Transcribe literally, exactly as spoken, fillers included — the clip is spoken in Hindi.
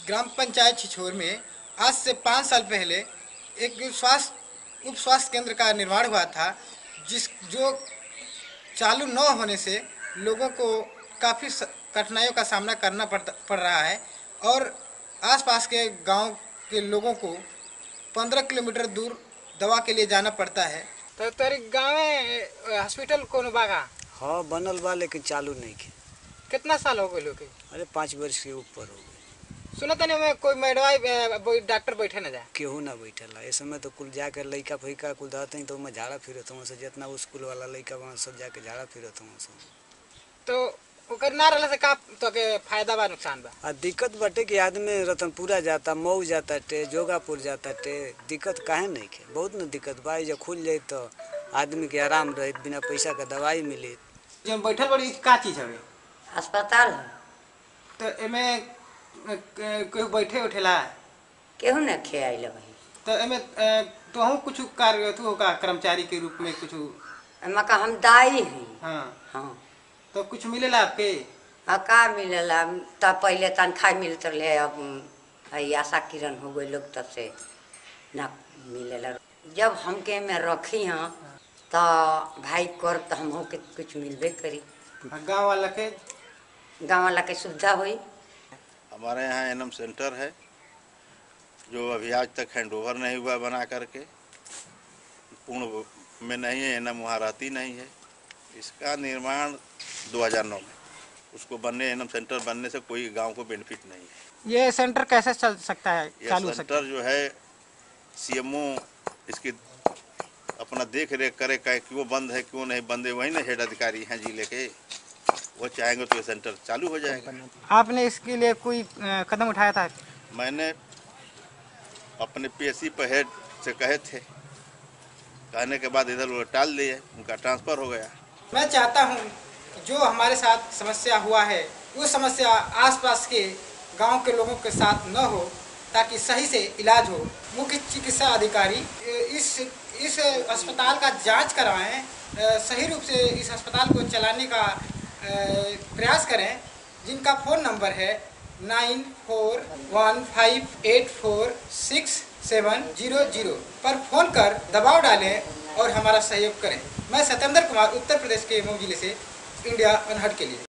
ग्राम पंचायत छिछोर में आज से पाँच साल पहले एक स्वास्थ्य उप स्वास्थ्य केंद्र का निर्माण हुआ था, जिस जो चालू न होने से लोगों को काफ़ी कठिनाइयों का सामना करना पड़ पड़ रहा है और आसपास के गांव के लोगों को पंद्रह किलोमीटर दूर दवा के लिए जाना पड़ता है। तो तेरे गाँव में हॉस्पिटल कौन बागा? हाँ बनल बा, लेकिन चालू नहीं के। कितना साल हो गए लोग? अरे पाँच वर्ष के ऊपर हो गए। सुना तने में कोई मेडवाई डॉक्टर बैठे न जाए? केहू ना बैठल है। इस समय तो कुल जाके लइका फैका कुल दहते हैं तो मैं झाड़ा फिरत हूँ से जितना स्कूल वाला लइका वहाँ सब जाके झाड़ा फिरत हूँ से। तो ओकर ना रहला से का तो के फायदा बा नुकसान बा? आ दिक्कत बाटे कि आदमी रतनपुरा जाता, मऊ जाता टे, जोगापुर जाता टे, दिक्कत काहे नहीं के? बहुत न दिक्कत बा। जब खुल जाए तो आदमी के आराम रहे, बिना पैसा का दवाई मिले। जब बैठल बड़ी का चीज है? अस्पताल है। तो एमे कोई बैठे उठेला केहू न खे आइल भाई। तो एमे तो कुछ कार्य तू का कर्मचारी के रूप में कुछ? एमा का हम दाई हैं। हाँ हाँ। तो कुछ मिलेला आपके? हाँ का मिलेला? तब पहले तनख्वाह मिलत रहे, अब आशा किरण हो गई लोग तब से ना मिलेला। जब हमके में रखी हाँ तो भाई कर तो हम के कुछ मिलबे करी। गाँव वाला के गाँव वाला के सुविधा हुई। हमारे यहाँ एनम सेंटर है जो अभी आज तक हैंडओवर नहीं हुआ बना करके, पूर्ण में नहीं है। एनम वहाँ रहती नहीं है। इसका निर्माण दो हज़ार नौ में, उसको बनने एनम सेंटर बनने से कोई गांव को बेनिफिट नहीं है। ये सेंटर कैसे चल सकता है? यह सेंटर जो है सीएमओ इसकी अपना देख रेख करे, क्यों बंद है क्यों नहीं बंद है, वही ना हेड अधिकारी हैं जिले के, वो चाहेंगे तो ये सेंटर चालू हो जाएगा। आपने इसके लिए कोई कदम उठाया था? मैंने अपने पीएससी पर हेड से कहे थे, कहने के बाद इधर वो टाल दिए, उनका ट्रांसफ़र हो गया। मैं चाहता हूं कि जो हमारे साथ समस्या हुआ है वो समस्या आसपास के गांव के लोगों के साथ न हो, ताकि सही से इलाज हो। मुख्य चिकित्सा अधिकारी इस इस अस्पताल का जांच करवाएं, सही रूप से इस अस्पताल को चलाने का प्रयास करें। जिनका फ़ोन नंबर है nine four one five eight four six seven zero zero पर फ़ोन कर दबाव डालें और हमारा सहयोग करें। मैं सत्येंद्र कुमार, उत्तर प्रदेश के मऊ जिले से, इंडिया अनहट के लिए।